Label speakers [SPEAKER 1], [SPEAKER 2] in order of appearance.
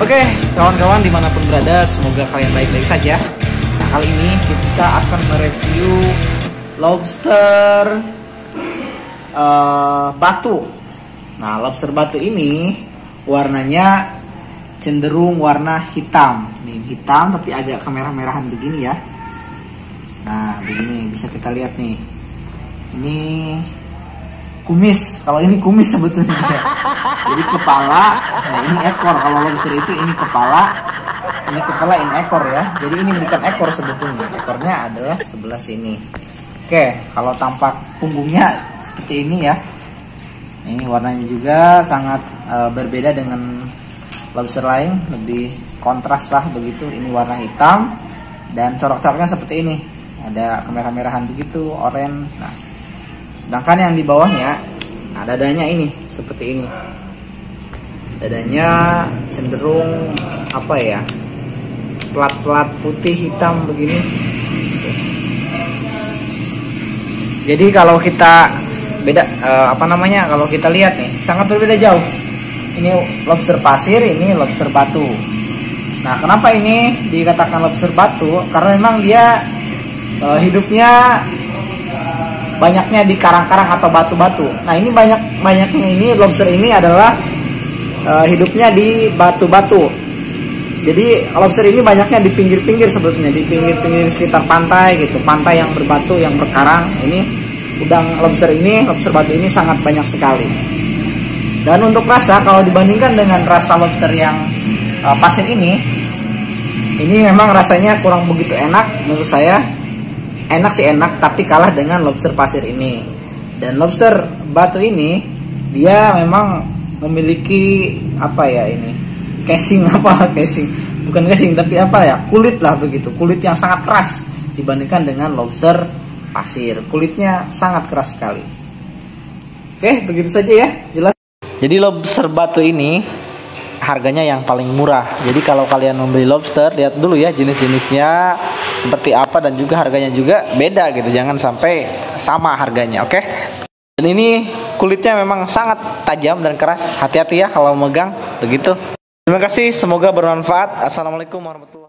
[SPEAKER 1] Oke, kawan-kawan dimanapun berada, semoga kalian baik-baik saja. Nah, kali ini kita akan mereview lobster batu. Nah, lobster batu ini warnanya cenderung warna hitam. Nih, hitam tapi agak kemerah-merahan begini ya. Nah, begini bisa kita lihat nih. Ini kumis. Kalau ini kumis sebetulnya. Jadi kepala, nah ini ekor. Kalau lobster itu ini kepala, ini ekor ya. Jadi ini bukan ekor sebetulnya. Ekornya adalah sebelah sini. Oke, kalau tampak punggungnya seperti ini ya. Ini warnanya juga sangat berbeda dengan lobster lain, lebih kontras lah begitu. Ini warna hitam dan corak-coraknya seperti ini. Ada kemerah-merahan begitu, oranye. Nah, sedangkan yang di bawahnya, nah dadanya ini seperti ini. Dadanya cenderung apa ya? Plat-plat putih hitam begini. Jadi kalau kita beda kalau kita lihat nih, sangat berbeda jauh. Ini lobster pasir, ini lobster batu. Nah, kenapa ini dikatakan lobster batu? Karena memang dia hidupnya banyaknya di karang-karang atau batu-batu. Nah, ini banyaknya ini lobster ini adalah hidupnya di batu-batu. Jadi lobster ini banyaknya di pinggir-pinggir sebetulnya, di pinggir-pinggir sekitar pantai gitu, pantai yang berbatu, yang berkarang. Ini udang lobster batu ini sangat banyak sekali. Dan untuk rasa, kalau dibandingkan dengan rasa lobster yang pasir ini memang rasanya kurang begitu enak menurut saya. Enak sih enak, tapi kalah dengan lobster pasir ini. Dan lobster batu ini dia memang memiliki casing bukan casing tapi kulit lah begitu, kulit yang sangat keras dibandingkan dengan lobster pasir. Kulitnya sangat keras sekali. Oke, begitu saja ya, jelas. Jadi lobster batu ini harganya yang paling murah. Jadi kalau kalian membeli lobster, lihat dulu ya jenis-jenisnya seperti apa dan juga harganya juga beda gitu. Jangan sampai sama harganya, oke? Dan ini kulitnya memang sangat tajam dan keras. Hati-hati ya kalau megang begitu. Terima kasih, semoga bermanfaat. Assalamualaikum warahmatullahi wabarakatuh.